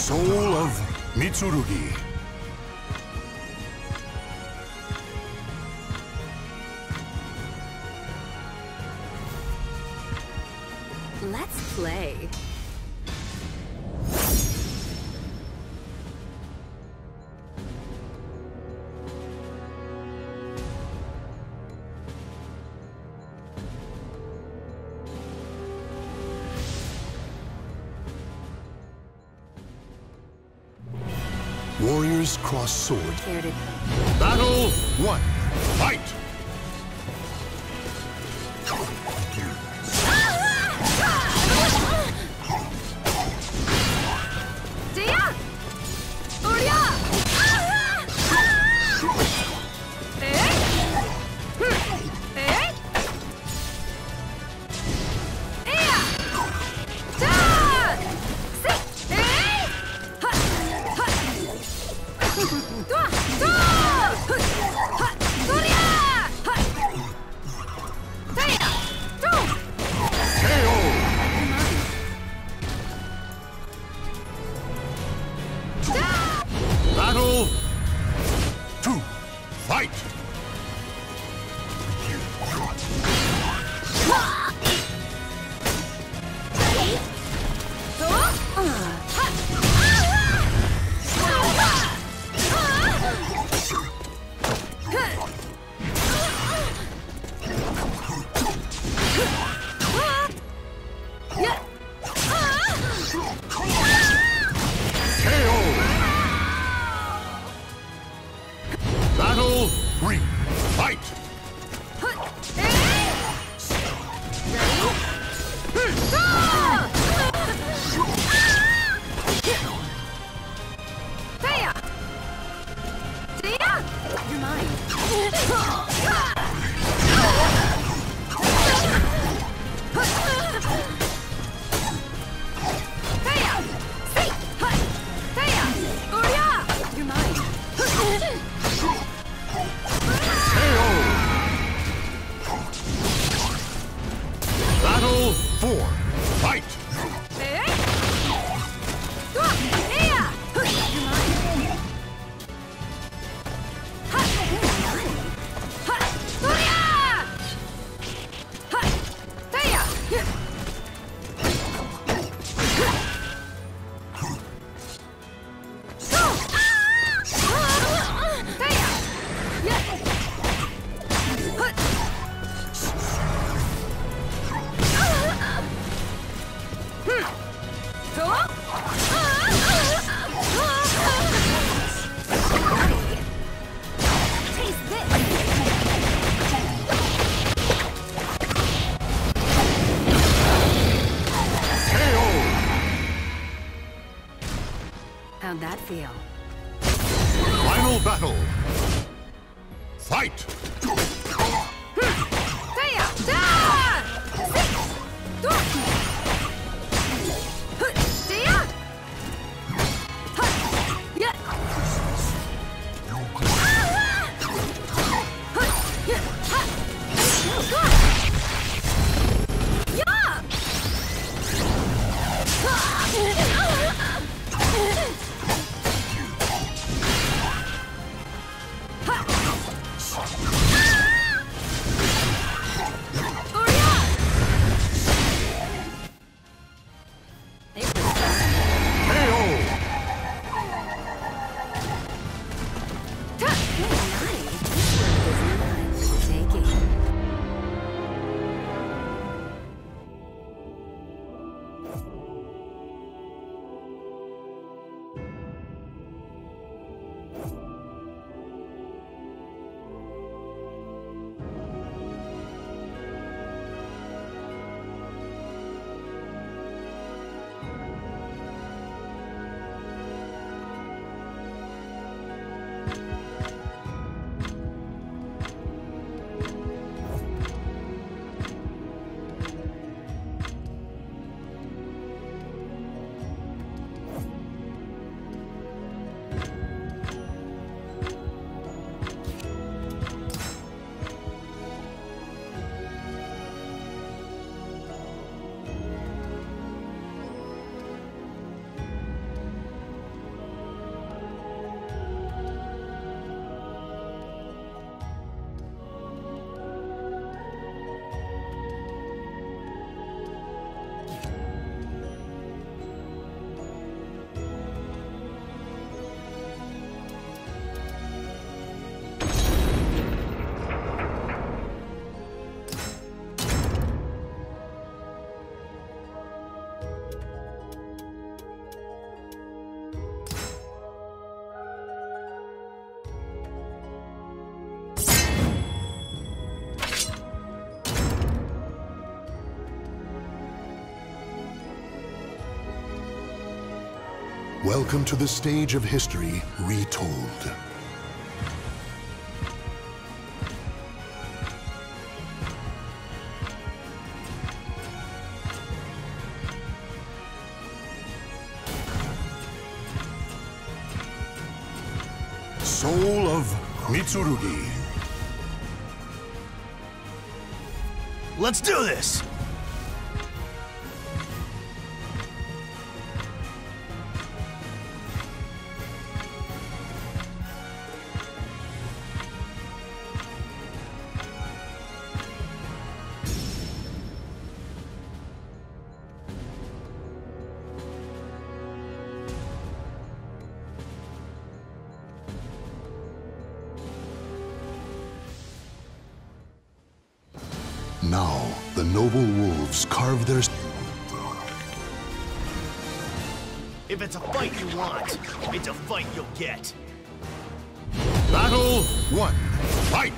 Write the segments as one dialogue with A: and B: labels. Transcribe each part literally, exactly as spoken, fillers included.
A: Soul of Mitsurugi.
B: Let's play.
A: Warriors cross sword.
B: Care to...
A: Battle one. Fight! Battle two. Fight! Battle three. Fight!
B: You're mine.
A: Battle four. Fight!
B: How'd that feel?
A: Final battle. Fight! Welcome to the stage of history retold. Soul of Mitsurugi.
C: Let's do this!
A: Now, the noble wolves carve their...
C: If it's a fight you want, it's a fight you'll get.
A: Battle one. Fight!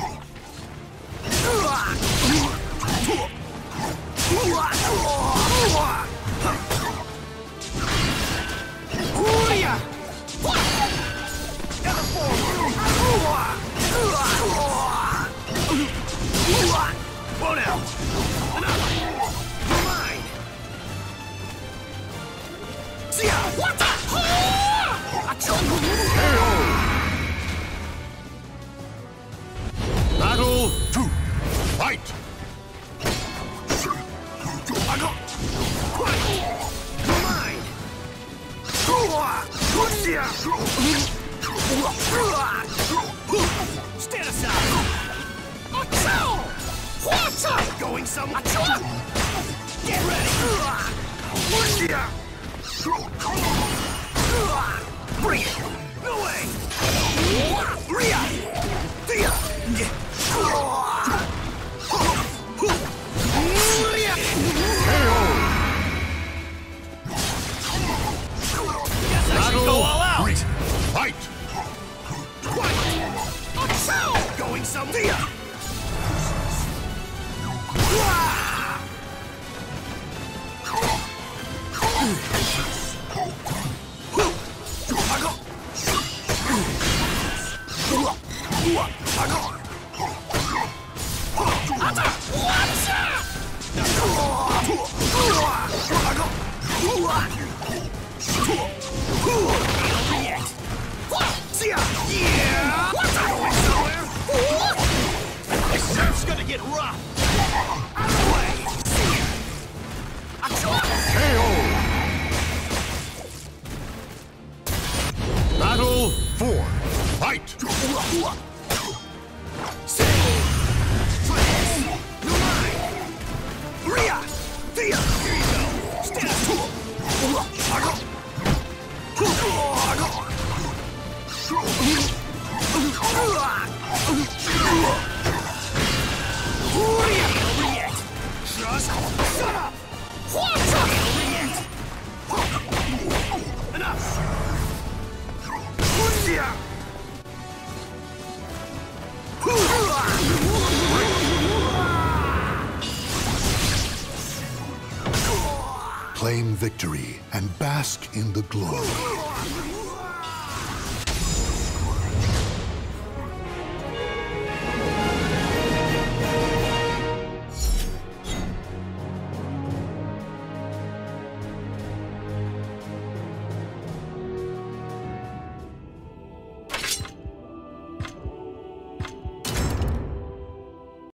C: Whoa now! Enough! You're mine! See ya! What the?
A: Battle two. Fight!
C: I go! You're mine! Stand aside! Going somewhere? Get ready! Bring it! No way! Ria! Dia! Guess I should go all out!
A: Three. Fight!
C: Going somewhere? Surf's gonna get rough! Out of the way!
A: Battle four. Fight!
C: You're mine! Ria! Thea! Here you go! Stand up! Just shut up! Enough!
A: Claim victory and bask in the glory.